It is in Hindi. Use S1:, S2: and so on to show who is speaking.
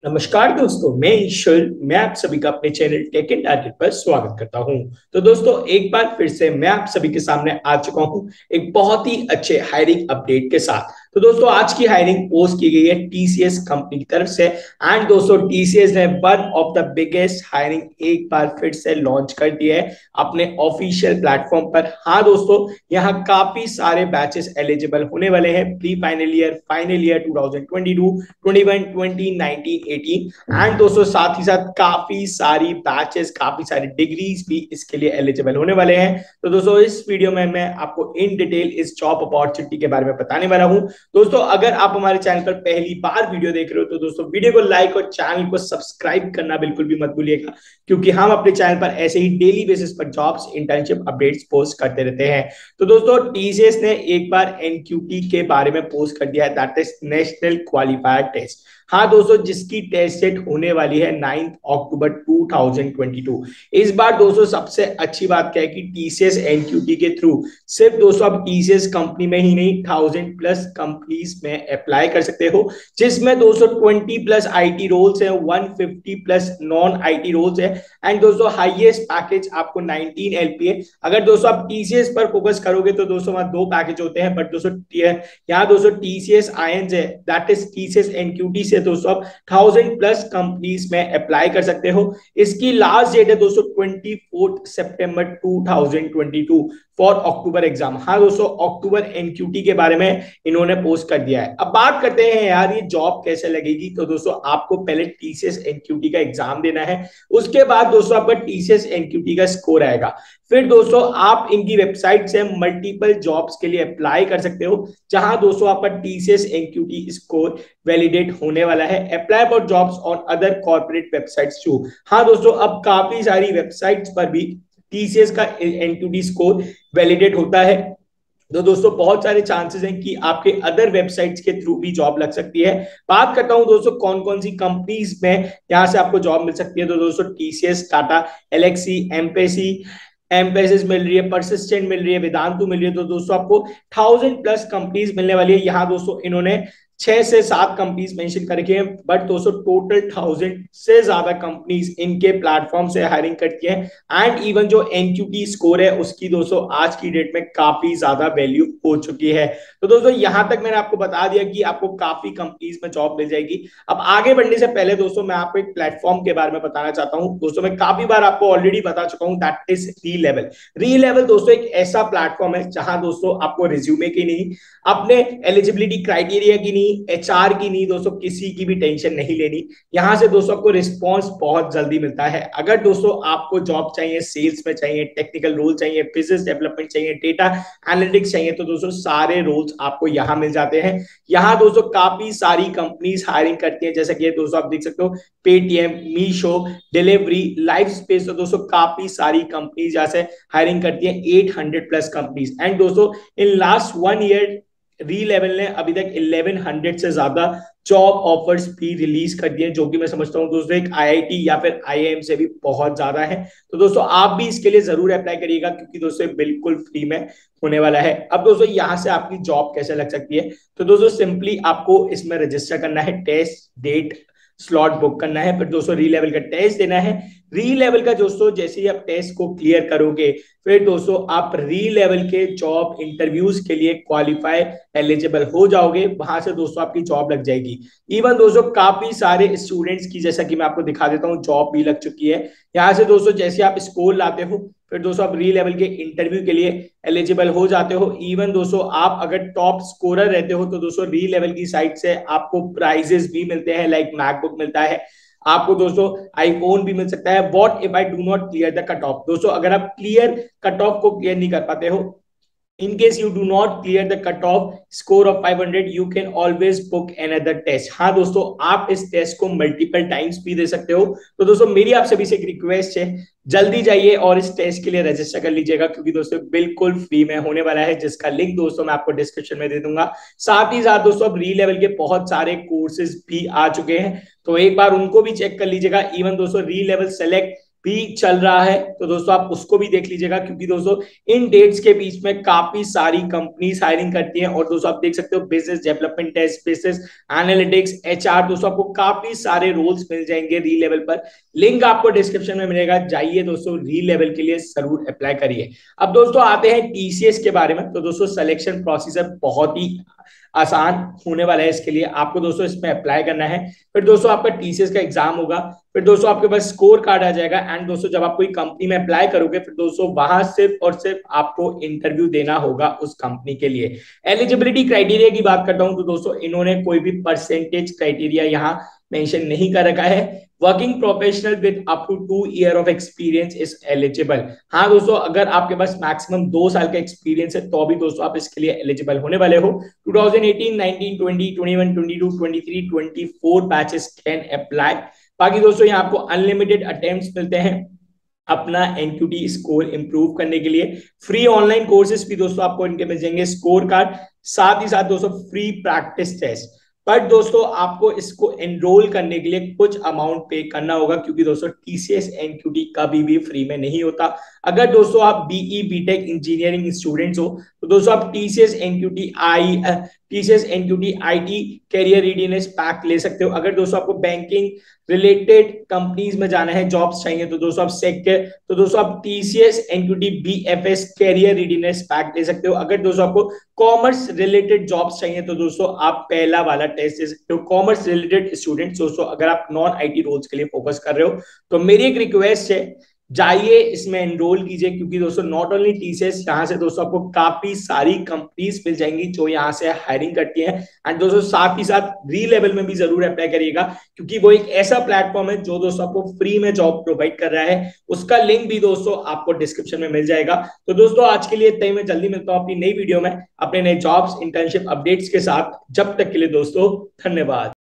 S1: नमस्कार दोस्तों, मैं ईश्वर। मैं आप सभी का अपने चैनल टेक एंड टारगेट पर स्वागत करता हूं। तो दोस्तों, एक बार फिर से मैं आप सभी के सामने आ चुका हूं एक बहुत ही अच्छे हायरिंग अपडेट के साथ। तो दोस्तों, आज की हायरिंग पोस्ट की गई है टीसीएस कंपनी की तरफ से। एंड दोस्तों, टीसीएस ने one of the biggest hiring एक बार फिर से लॉन्च कर दिया है अपने ऑफिशियल प्लेटफॉर्म पर। हाँ दोस्तों, यहाँ काफी सारे बैचेस एलिजिबल होने वाले हैं। Pre final year, final year 2022, 21, 20, 19, 18। And दोस्तों, साथ ही साथ काफी सारी बैचेस, काफी सारी डिग्रीज भी इसके लिए एलिजिबल होने वाले हैं। तो दोस्तों, इस वीडियो में मैं आपको इन डिटेल इस जॉब अपॉर्चुनिटी के बारे में बताने वाला हूं। दोस्तों, अगर आप हमारे चैनल पर पहली बार वीडियो देख रहे हो तो दोस्तों वीडियो को लाइक और चैनल को सब्सक्राइब करना बिल्कुल भी मत भूलिएगा, क्योंकि हम अपने चैनल पर ऐसे ही डेली बेसिस पर जॉब्स, इंटर्नशिप अपडेट्स पोस्ट करते रहते हैं। तो दोस्तों, टीसीएस ने एक बार एनक्यूटी के बारे में पोस्ट कर दिया है, that is national qualifier test. हाँ दोस्तों, जिसकी टेस्ट सेट होने वाली है 9 अक्टूबर 2022। इस बार दोस्तों सबसे अच्छी बात क्या है कि टीसीएस एनक्यूटी के थ्रू सिर्फ दोस्तों अब टीसीएस कंपनी में ही नहीं 1000+ कंपनीज में अप्लाई कर सकते हो, जिसमें दोस्तों 20+ आईटी रोल्स है, 150+ नॉन आईटी रोल्स है। एंड दोस्तों, हाईएस्ट पैकेज आपको 19 एलपीए। अगर दोस्तों आप टीसीएस पर फोकस करोगे तो दोस्तों वहां दो पैकेज होते हैं, बट दोस्तों यहाँ दोस्तों टीसीएस आयंस है, दैट इज टीसीएस एनक्यूटी से दोस्तों आप 1000+ कंपनीज में अप्लाई कर सकते हो। इसकी लास्ट डेट है दोस्तों 24 सितंबर 2022 फॉर अक्टूबर एग्जाम। हाँ दोस्तों, अक्टूबर एनक्यूटी के बारे में इन्होंने पोस्ट कर दिया है। अब बात करते हैं यार ये जॉब कैसे लगेगी। तो दोस्तों, आपको पहले टीसीएस एनक्यूटी का एग्जाम देना है, उसके बाद दोस्तों आपका टीसीएस एनक्यूटी का स्कोर आएगा। फिर दोस्तों आप इनकी वेबसाइट से मल्टीपल जॉब्स के लिए अप्लाई कर सकते हो, जहां दोस्तों आपका टीसीएस एनक्यूटी स्कोर वैलिडेट होने वाला है। Apply for jobs on other corporate websites too. हाँ दोस्तों, अब काफी सारी वेबसाइट्स पर भी टीसीएस का एनक्यूटी स्कोर वैलिडेट होता है। तो दोस्तों बहुत सारे चांसेस हैं कि आपके अदर वेबसाइट्स के थ्रू भी जॉब लग सकती है। बात करता हूं दोस्तों कौन कौन सी कंपनीज में यहां से आपको जॉब मिल सकती है। तो दोस्तों टीसीएस, टाटा एलेक्सी, एम्पेसी, एम्पेसिस मिल रही है, परसिस्टेंट मिल रही है, वेदांतु मिल रही है। तो दोस्तों आपको 1000+ कंपनीज मिलने वाली है। यहाँ दोस्तों इन्होंने 6 से 7 कंपनीज मेंशन करके हैं, बट दोस्तों टोटल 1000 से ज्यादा कंपनीज इनके प्लेटफॉर्म से हायरिंग करती है। एंड इवन जो एनक्यूटी स्कोर है उसकी दोस्तों आज की डेट में काफी ज्यादा वैल्यू हो चुकी है। तो दोस्तों यहां तक मैंने आपको बता दिया कि आपको काफी कंपनीज में जॉब मिल जाएगी। अब आगे बढ़ने से पहले दोस्तों मैं आपको एक प्लेटफॉर्म के बारे में बताना चाहता हूं। दोस्तों मैं काफी बार आपको ऑलरेडी बता चुका हूं, दैट इज रीलेवल। रीलेवल दोस्तों एक ऐसा प्लेटफॉर्म है जहां दोस्तों आपको रिज्यूमे की नहीं, अपने एलिजिबिलिटी क्राइटेरिया की नहीं, एचआर की नहीं, दोस्तों किसी की भी टेंशन नहीं लेनी। यहां से दोस्तों आपको रिस्पॉन्स बहुत जल्दी मिलता है। अगर दोस्तों आपको जॉब चाहिए, सेल्स में चाहिए, टेक्निकल रोल चाहिए, बिजनेस डेवलपमेंट चाहिए, डेटा एनालिटिक्स चाहिए, तो दोस्तों सारे रोल्स आपको यहां मिल जाते हैं। यहां दोस्तों काफी सारी कंपनीज हायरिंग करती हैं, जैसे कि दोस्तों आप देख सकते हो Paytm, Meesho, Delhivery, life space. तो दोस्तों काफी सारी कंपनीज यहाँ से हायरिंग करती है, 800+ कंपनीज। एंड दोस्तों इन लास्ट 1 ईयर रीलेवल ने अभी तक 1100 से ज्यादा जॉब ऑफर्स भी रिलीज कर दिए, जो कि मैं समझता हूं दोस्तों एक आईआईटी या फिर आईआईएम से भी बहुत ज्यादा है। तो दोस्तों आप भी इसके लिए जरूर अप्लाई करिएगा, क्योंकि दोस्तों बिल्कुल फ्री में होने वाला है। अब दोस्तों यहां से आपकी जॉब कैसे लग सकती है। तो दोस्तों सिंपली आपको इसमें रजिस्टर करना है, टेस्ट डेट स्लॉट बुक करना है, फिर दोस्तों री लेवल का टेस्ट देना है। री लेवल का दोस्तों जैसे ही आप टेस्ट को क्लियर करोगे, फिर दोस्तों आप री लेवल के जॉब इंटरव्यूज के लिए क्वालिफाई एलिजिबल हो जाओगे। वहां से दोस्तों आपकी जॉब लग जाएगी। इवन दोस्तों काफी सारे स्टूडेंट्स की, जैसा कि मैं आपको दिखा देता हूँ, जॉब भी लग चुकी है। यहाँ से दोस्तों जैसे आप स्कोर लाते हो, फिर दोस्तों आप री लेवल के इंटरव्यू के लिए एलिजिबल हो जाते हो। इवन दोस्तों आप अगर टॉप स्कोरर रहते हो तो दोस्तों री लेवल की साइड से आपको प्राइजेस भी मिलते हैं, लाइक मैकबुक मिलता है आपको, दोस्तों आईफोन भी मिल सकता है। What if I do not clear the cut off. दोस्तों अगर आप कट ऑफ को क्लियर नहीं कर पाते हो, in case you do not clear the cutoff score of 500, you can always book another test। हाँ दोस्तों, आप इस टेस्ट को मल्टीपल टाइम्स भी दे सकते हो। तो दोस्तों मेरी आप सभी से एक रिक्वेस्ट है, जल्दी जाइए और इस टेस्ट के लिए रजिस्टर कर लीजिएगा, क्योंकि दोस्तों बिल्कुल फ्री में होने वाला है, जिसका लिंक दोस्तों मैं आपको डिस्क्रिप्शन में दे दूंगा। साथ ही साथ दोस्तों अब री लेवल के बहुत सारे कोर्सेज भी आ चुके हैं, तो एक बार उनको भी चेक कर लीजिएगा। इवन दोस्तों री लेवल सेलेक्ट भी चल रहा है, तो दोस्तों आप उसको भी देख लीजिएगा, क्योंकि दोस्तों इन डेट्स के बीच में काफी सारी कंपनीज हायरिंग करती हैं। और दोस्तों आप देख सकते हो business development test, business analytics, HR, दोस्तों आपको काफी सारे रोल्स मिल जाएंगे री लेवल पर। लिंक आपको डिस्क्रिप्शन में मिलेगा, जाइए दोस्तों री लेवल के लिए जरूर अप्लाई करिए। अब दोस्तों आते हैं टीसीएस के बारे में। तो दोस्तों सिलेक्शन प्रोसीजर बहुत ही आसान होने वाला है इसके लिए। आपको दोस्तों इसमें अप्लाई करना है, फिर दोस्तों आपका टीसीएस का एग्जाम होगा, फिर दोस्तों आपके पास स्कोर कार्ड आ जाएगा, एंड दोस्तों जब आप कोई कंपनी में अप्लाई करोगे, फिर दोस्तों वहां सिर्फ और सिर्फ आपको इंटरव्यू देना होगा उस कंपनी के लिए। एलिजिबिलिटी क्राइटेरिया की बात करता हूं, तो दोस्तों इन्होंने कोई भी परसेंटेज क्राइटेरिया यहाँ मेंशन नहीं कर रखा है। Working professional with up to 2 year of experience is eligible. हाँ दोस्तों, अगर आपके पास मैक्सिमम 2 साल का एक्सपीरियंस है तो भी दोस्तों आप इसके लिए एलिजिबल होने वाले हो। 2018, 19, 20, 21, 22, 23, 24 बैचेस कैन अप्लाई। बाकी दोस्तों यहाँ आपको अनलिमिटेड अटेम्प्ट्स मिलते हैं अपना एनक्यूटी स्कोर इंप्रूव करने के लिए। फ्री ऑनलाइन कोर्सेज भी दोस्तों आपको इनके मिल जाएंगे, स्कोर कार्ड, साथ ही साथ दोस्तों फ्री प्रैक्टिस टेस्ट। बट दोस्तों आपको इसको एनरोल करने के लिए कुछ अमाउंट पे करना होगा, क्योंकि दोस्तों टीसीएस एनक्यूटी कभी भी फ्री में नहीं होता। अगर दोस्तों आप बीई बीटेक इंजीनियरिंग स्टूडेंट्स हो तो दोस्तों आप TCS NQT IT career readiness pack ले सकते हो। अगर दोस्तों आपको बैंकिंग रिलेटेड कंपनीज में जाना है, जॉब्स चाहिए, तो दोस्तों आप सेक्टर, तो दोस्तों आप TCS NQT BFS career readiness pack ले सकते हो। अगर दोस्तों आपको कॉमर्स रिलेटेड जॉब्स चाहिए तो दोस्तों आप पहला वाला टेस्ट दे सकते हो। कॉमर्स रिलेटेड स्टूडेंट्स दोस्तों, अगर आप नॉन आईटी रोल्स के लिए फोकस कर रहे हो तो मेरी एक रिक्वेस्ट है, जाइए इसमें एनरोल कीजिए, क्योंकि दोस्तों नॉट ओनली टीसीएस, यहाँ से दोस्तों आपको काफी सारी कंपनीज मिल जाएंगी जो यहाँ से हायरिंग करती हैं। एंड दोस्तों साथ ही साथ री लेवल में भी जरूर अप्लाई करिएगा, क्योंकि वो एक ऐसा प्लेटफॉर्म है जो दोस्तों आपको फ्री में जॉब प्रोवाइड कर रहा है। उसका लिंक भी दोस्तों आपको डिस्क्रिप्शन में मिल जाएगा। तो दोस्तों आज के लिए इतना ही, मैं जल्दी मिलता हूँ अपनी नई वीडियो में अपने नए जॉब्स इंटर्नशिप अपडेट्स के साथ। जब तक के लिए दोस्तों धन्यवाद।